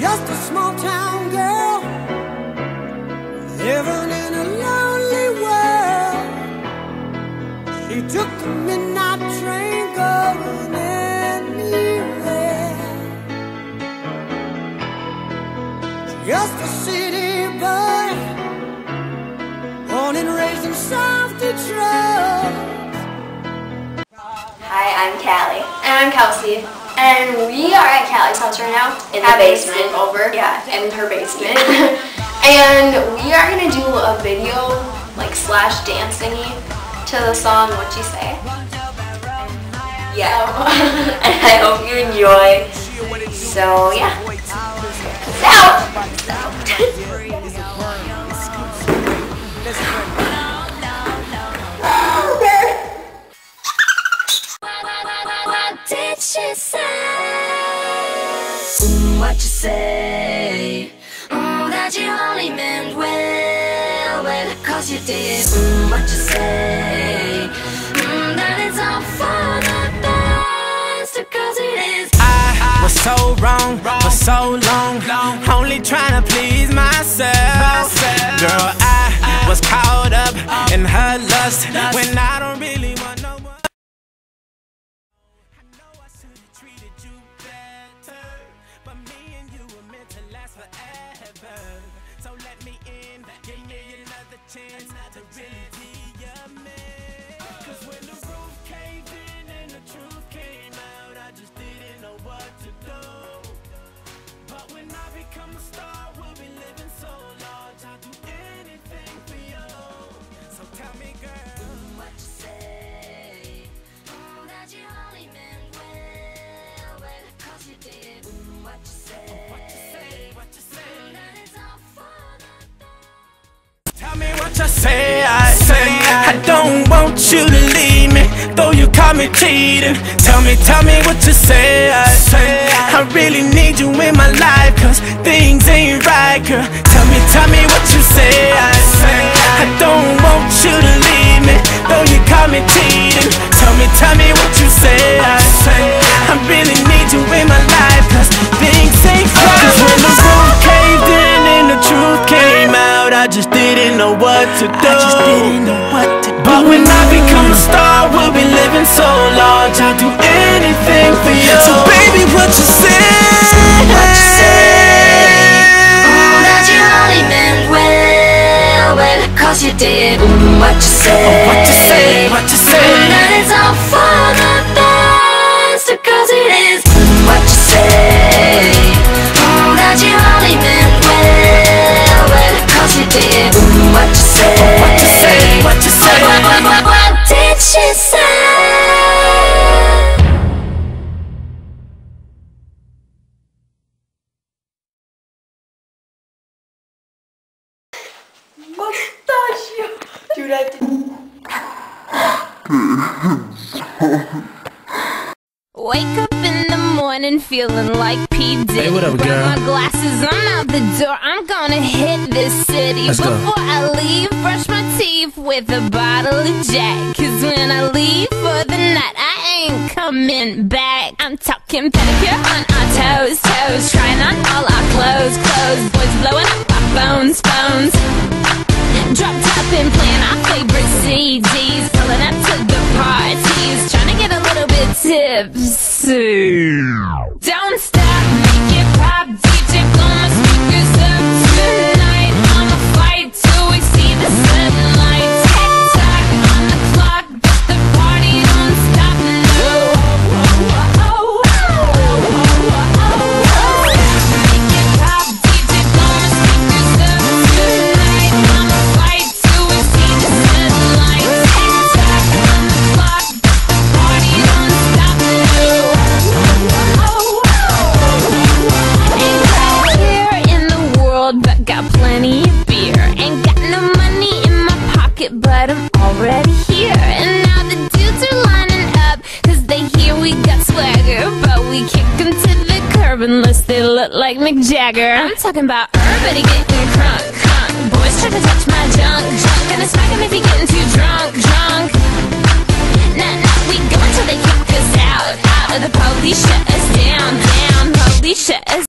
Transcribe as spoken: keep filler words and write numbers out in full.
just a small town girl living in a lonely world. She took the midnight train going anywhere. Just a city boy, born and raised in South Detroit. Hi, I'm Callie. And I'm Kelsey. And we are at Callie's house right now. In the basement. Over. Yeah, in her basement. And we are going to do a video, like slash dance thingy, to the song What You Say. Yeah. And I hope you enjoy. So, yeah. Peace out! Peace out. Did she say? Mm, what you say? Mm, that you only meant well, well, cause you did. Mm, what you say? Mm, that it's all for the best, cause it is. I was so wrong for so long, only trying to please myself. Girl, I was caught up in her lust when I don't really want no more. Treated you better, but me and you were meant to last forever. So let me in, give me another chance to really be your man. Cause when the roof caved in and the truth came out, I just didn't know what to do. But when I become a star, we'll be living so large, I'll do anything for you. So tell me, girl, What you say? Mm, that you only meant well, well, cause you did. Mm, what you say? what you say, what you say? That it's all for the best. Tell me what you say, I say I don't want you to leave me, though you caught me cheating. Tell me, tell me what you say, I say I really need you in my life, cause things ain't right, girl. Tell me, tell me what you say, I say I don't want you to leave me, though you caught me cheating. Tell me, tell me what you say, I say I really need you in my life, cause things ain't right. Cause when the roof caved in and the truth came out, I just didn't know what to do. I just didn't know what to do. But when I become a star, we'll be living so large, I'll do anything for you. So baby, what you say? What you say? Mm, that you only meant well, well, cause you did. Mm, what you say? What you say? What you say? Mm, that it's all for the best, cause it is. Mm, what you say? Mm, that you only meant well, well, cause you did. Mm, what you say? What you say? What you say? What, what, what, what did she say? Mustachio. Dude, I did. Wake up in the morning feeling like P. Diddy. Hey, what up, girl? Grab my glasses, I'm out the door. I'm gonna hit this city. Let's go. Before I leave, brush my teeth with a bottle of Jack. Cause when I leave for the night, I ain't coming back. I'm talking pedicure on our toes, toes. Trying on all our clothes, clothes. Boys blowing up our phones, phones. Drop top and playing our favorite C Ds. Pulling up to the parties. Trying to get a little bit tipsy. Don't stop, make it pop. D J blow my speakers up tonight. I'ma fight till we see the sunlight. Tick tock on the clock, but the party don't stop. No. Make it pop, D J blow my speakers up tonight. I'ma fight till we see the sunlight. Tick tock on the clock, but the party don't stop. No. Ain't right here in the world, but got plenty of beer. Ain't got no money in my pocket, but I'm already here. And now the dudes are lining up, cause they hear we got swagger. But we kick them to the curb unless they look like Mick Jagger. I'm talking about everybody getting crunk, crunk. Boys try to touch my junk, junk. Gonna smack him if he getting too drunk, drunk. Nah, nah, we go until they kick us out, out of the police shut us down, down. Police shut us